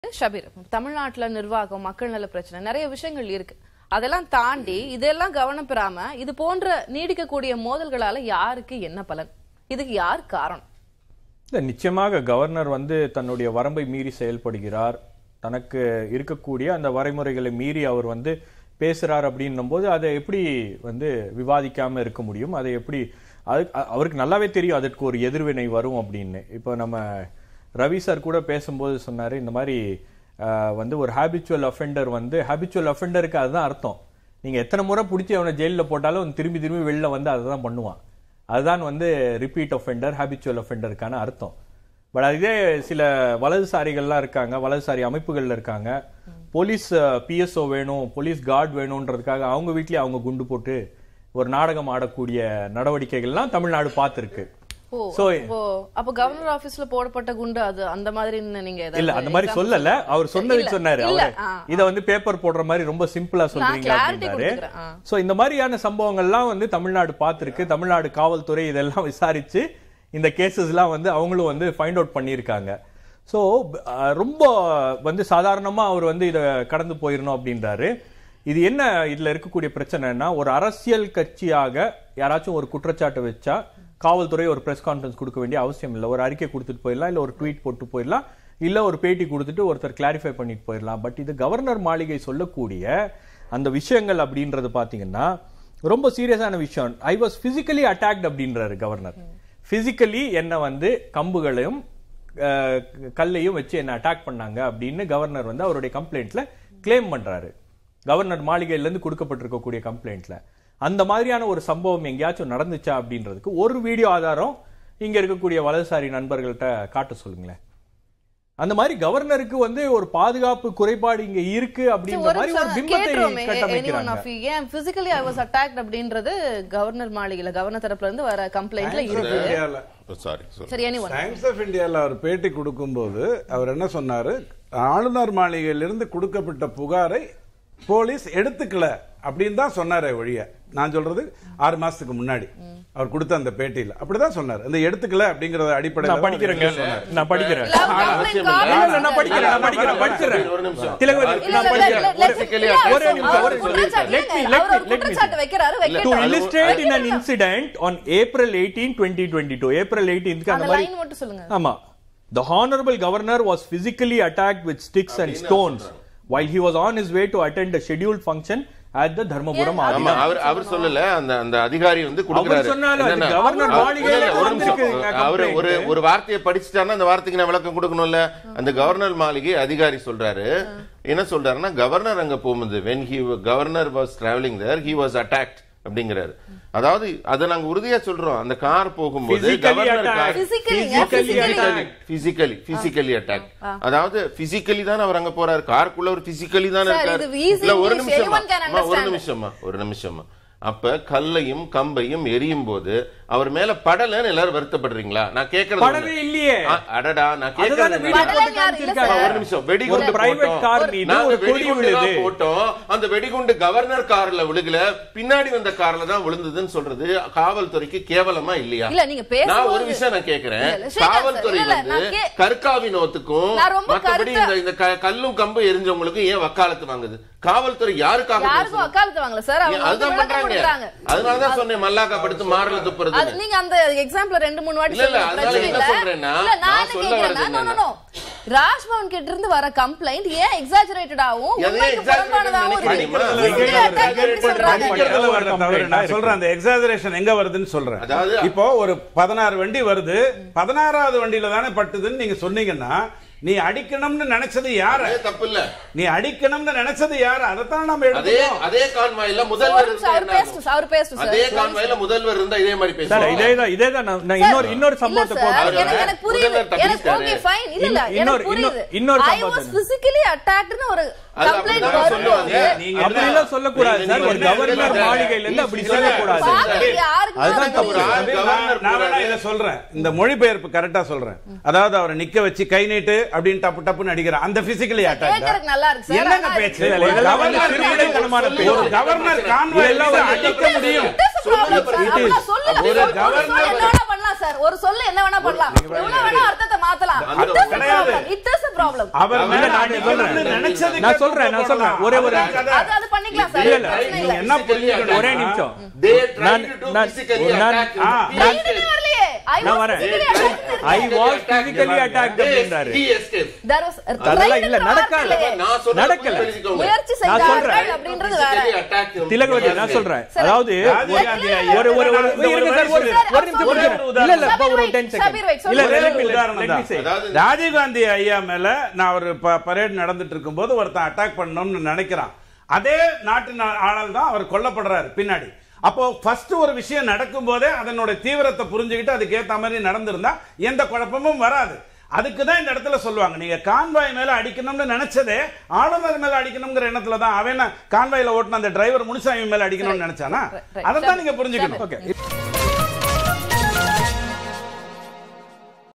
ஷபீர், தமிழ்நாட்டுல நிர்வாகம் மக்கள் நல பிரச்சனை நிறைய விஷயங்கள் இருக்கு. அதெல்லாம் தாண்டி இதெல்லாம் கவனம் பெறாம இது போன்ற நீடிக்கக்கூடிய மோதல்களால யாருக்கு என்ன பலன்? இதுக்கு யார் காரணம்? நிச்சயமாக கவர்னர் தன்னுடைய வரம்பை மீறி செயல்படுகிறார். தனக்கு இருக்கக்கூடிய அந்த வரைமுறைகளை மீறி அவர் பேசுறார் அப்படின்னும் போது அதை எப்படி விவாதிக்காம இருக்க முடியும்? அதை எப்படி அவருக்கு நல்லாவே தெரியும் அதற்கு ஒரு எதிர்வினை வரும் அப்படின்னு. இப்போ நம்ம ரவி சார் கூட பேசும்போது சொன்னாரு, இந்த மாதிரி ஒரு ஹேபிச்சுவல் அஃபெண்டர் ஹேபிச்சுவல் அஃபெண்டருக்கு அதுதான் அர்த்தம். நீங்க எத்தனை முறை பிடிச்சி அவனை ஜெயிலில் போட்டாலும் திரும்பி திரும்பி வெளில அதை தான் பண்ணுவான். அதுதான் ரிப்பீட் அஃபெண்டர், ஹேபிச்சுவல் அஃபெண்டருக்கான அர்த்தம். பட் அதே சில வலதுசாரிகள்லாம் இருக்காங்க, வலதுசாரி அமைப்புகள்ல இருக்காங்க. போலீஸ் பிஎஸ்ஓ வேணும், போலீஸ் கார்டு வேணும்ன்றதுக்காக அவங்க வீட்லயே அவங்க குண்டு போட்டு ஒரு நாடகம் ஆடக்கூடிய நடவடிக்கைகள்லாம் தமிழ்நாடு பார்த்திருக்கு. அப்ப கவர்னர் ஆபீஸ்ல போடப்பட்ட குண்டு அது அந்த மாதிரி நீங்க இல்ல அந்த மாதிரி சொல்லல, அவர் சொன்னதுக்கு சொன்னாரு. இத பேப்பர் போடுற மாதிரி ரொம்ப சிம்பிளா சொல்றீங்களா அப்படின்னாரு. சோ இந்த மாதிரியான சம்பவங்கள்லாம் தமிழ்நாடு பார்த்திருக்கு. தமிழ்நாடு காவல்துறை இதெல்லாம் விசாரிச்சு இந்த கேசஸ் எல்லாம் அவங்களும் ஃபைண்ட் அவுட் பண்ணியிருக்காங்க. சோ ரொம்ப சாதாரணமா அவர் இத கடந்து போயிடணும் அப்படின்றாரு. இது என்ன இதுல இருக்கக்கூடிய பிரச்சனைன்னா, ஒரு அரசியல் கட்சியாக யாராச்சும் ஒரு குற்றச்சாட்டு வச்சா காவல்துறை ஒரு பிரஸ் கான்ஃபரன்ஸ் கொடுக்க வேண்டிய அவசியம் இல்லை. ஒரு அறிக்கை கொடுத்துட்டு போயிடலாம், இல்ல ஒரு ட்வீட் போட்டு போயிடலாம், இல்ல ஒரு பேட்டி கொடுத்துட்டு ஒருத்தர் கிளாரிஃபை பண்ணிட்டு போயிடலாம். பட் இது கவர்னர் மாளிகை சொல்லக்கூடிய அந்த விஷயங்கள் அப்படின்றது பாத்தீங்கன்னா ரொம்ப சீரியஸான விஷயம். ஐ வாஸ் பிசிக்கலி அட்டாக்ட் அப்படின்றாரு கவர்னர். பிசிக்கலி என்ன கம்புகளையும் கல்லையும் வச்சு என்ன அட்டாக் பண்ணாங்க அப்படின்னு கவர்னர் அவருடைய கம்ப்ளைண்ட்ல கிளைம் பண்றாரு. கவர்னர் மாளிகையில இருந்து கொடுக்கப்பட்டிருக்கக்கூடிய கம்ப்ளைண்ட்ல அந்த மாதிரியான ஒரு சம்பவம் எங்கேயாச்சும் நடந்துச்சா அப்படின்றதுக்கு ஒரு வீடியோ ஆதாரம் இங்க இருக்கக்கூடிய வலதுசாரி நண்பர்கள்ட்ட காட்ட சொல்லுங்களேன். அந்த மாதிரி கவர்னருக்கு ஒரு பாதுகாப்பு குறைபாடு இங்க இருக்கு அப்படின்ற மாதிரி ஒரு பிம்பத்தை கட்டமைக்கிறாங்க. ஏன் பிசிக்கலி ஐ வாஸ் அட்டாக்ட் அப்படின்றது கவர்னர் மாளிகையில கவர்னர் தரப்புல இருந்து வர கம்ப்ளைண்ட்ல இருக்கு. டைம்ஸ் ஆஃப் இந்தியால அவர் பேட்டி கொடுக்கும்போது அவர் என்ன சொன்னாரு, ஆளுநர் மாளிகையிலிருந்து கொடுக்கப்பட்ட புகாரை போலீஸ் எடுத்துக்கல அப்படின்னு தான் சொன்னாரு ஒழிய. நான் சொல்றது 6 மாசத்துக்கு முன்னாடி அவர் கொடுத்த அந்த பேட்டியில அப்படிதான் சொன்னார். அந்த எடுத்துக்கல அப்படிங்கறத அடிப்படையில் நான் படிக்கிறேன். To illustrate in an incident on April 18, 2022. April 18க்கு அந்த மாதிரி. ஆமா. The honorable governor was physically attacked with sticks and stones while he was on his way to attend a scheduled function at the Dharmapuram Adina. அவர் சொல்லல, அந்த அதிகாரி கொடுக்கிறாரு. Governor மாளிகையில அவர் ஒரு வார்த்தையை படிச்சிட்டானா அந்த வார்த்தைக்கு நான் விளக்கம் கொடுக்கணும்ல. அந்த கவர்னர் மாளிகை அதிகாரி சொல்றாரு, என்ன சொல்றாருன்னா, கவர்னர் அங்க போகும்போது when governor was traveling there he was attacked அப்படிங்கிறாரு. அதாவது அதை நாங்க உறுதியா சொல்றோம். அந்த கார் போகும்போது பிசிக்கலி அட்டாக், அதாவது பிசிக்கலி தான் அவர் அங்க போறாரு. காருக்குள்ள ஒரு பிசிக்கலி தான் இருக்காரு. ஒரு நிமிஷமா அப்ப கல்லையும் கம்பையும் எரியும் போது அவர் மேல படலன்னு எல்லாரும் வருத்தப்படுறீங்களா? நான் கேக்குறது இல்லையே. அடடா, நான் கேக்குறது ஒரு நிமிஷம். வெடிகுண்டு போட்டோம், அந்த வெடிகுண்டு கவர்னர் கார்ல விழுகல, பின்னாடி வந்த கார்ல தான் விழுந்ததுன்னு சொல்றது காவல்துறைக்கு கேவலமா இல்லையா? நான் ஒரு விஷயம் நான் கேக்குறேன், காவல்துறை கற்காவி நோத்துக்கும் மற்றபடி இந்த கல்லும் கம்பு எரிஞ்சவங்களுக்கும் ஏன் வக்காலத்து வாங்குது? காவல்துறை யாருக்காக வக்காலத்து வாங்கல சார்? அதுதான் பண்றாங்க. அதனாலதான் சொன்னேன், மல்லாக்கா படுத்து மாறல துப்புறது. நீங்க அந்த எக்ஸாம்பிள் 2-3 வாட்டி ராஜ்பவன் கிட்ட இருந்து வர கம்ப்ளைண்ட் ஏன் எக்ஸாஜரேட்டடாவும் நான் சொல்றேன். அந்த எக்ஸாஜரேஷன் எங்க வருதுன்னு சொல்றேன். இப்போ ஒரு 16 வண்டி வருது, 16வது வண்டியில தானே பட்டுதுன்னு நீங்க சொன்னீங்கன்னா, நீ அடிக்கணும்னு நினைச்சது யாரு? தப்பு இல்ல, நீ அடிக்கணும்னு நினைச்சது யாரு? அதத்தான் நம்ம எடுத்தோம். அதே கான்வாயில முதல்வர் அதே கான்வாயில முதல்வர் இருந்தா இதே மாதிரி பேசுறாரு. இதேதான் நான் இன்னொரு சம்பவத்தை போடுறேன். எனக்கு புரியுது, எனக்கு ஓகே ஃபைன். இல்ல இன்னொரு சம்பவம் பிசிக்கலி அட்டாக்ட்னு ஒரு கம்ப்ளைன்ட் வருவாங்க. நீங்க எல்லாம் சொல்ல கூடாது சார். ஒரு கவர்னர் மாளிகையில இருந்து அப்படி சொல்ல கூடாது. அதுதான் தப்பு. நான் இத சொல்றேன், இந்த மொழிபெயர்ப்பு கரெக்ட்டா சொல்றேன். அதாவது அவரை நிக்க வச்சு கை நீட்டு அப்படின்னு டப்பு டப்புன்னு அடிக்கிறார். அந்த பிசிக்கலி அட்டாக் நல்லா இருக்கு சார். என்னங்க பேச்சு? ஒரு கவர்னர் கான்வாயில அடிக்க முடியும். ஒரு கவர்னர் என்ன பண்ணலாம் சார்? ஒரு சொல்ல என்ன வேணா பண்ணலாம், எவ்வளவு வேணா அர்த்தத்தை மாத்தலாம். It is a problem. அவர் நான் சொல்றேன் ஒரே ஒரு அது பண்ணிக்கலாம் சார். இல்ல என்ன புரிஞ்சுக்கணும், ஒரே நிமிஷம். நான் வரேன். I was physically attacked அப்படின்றாரு. அதெல்லாம் இல்ல, நடக்கல. முயற்சி செய்தார்கள் அப்படின்றது வேற. திலகவதி நான் சொல்றேன், அதாவது ஒரு ராஜீவ்காந்தி ஐயா மேல நான் ஒரு பரேட் நடந்துட்டு இருக்கும் போது ஒருத்தன் அட்டாக் பண்ணணும்னு நினைக்கிறான். அதே நாட்டு ஆளால் தான் அவர் கொல்லப்படுறாரு பின்னாடி. அப்போ ஃபர்ஸ்ட் ஒரு விஷயம் நடக்கும் போதே அதனோட தீவிரத்தை புரிஞ்சுக்கிட்டு அதுக்கு ஏத்த மாதிரி நடந்திருந்தா எந்த குழப்பமும் வராது. அதுக்கு தான் இந்த இடத்துல சொல்லுவாங்க, நீங்க கான்வாய் மேல அடிக்கணும்னு நினைச்சதே ஆளுநர் மேல அடிக்கணும்ங்கிற எண்ணத்துல தான். அவன் கான்வாயில ஓட்டின அந்த டிரைவர் முனுசாமி மேல அடிக்கணும்னு நினைச்சானா? அதான் நீங்க புரிஞ்சுக்கணும்.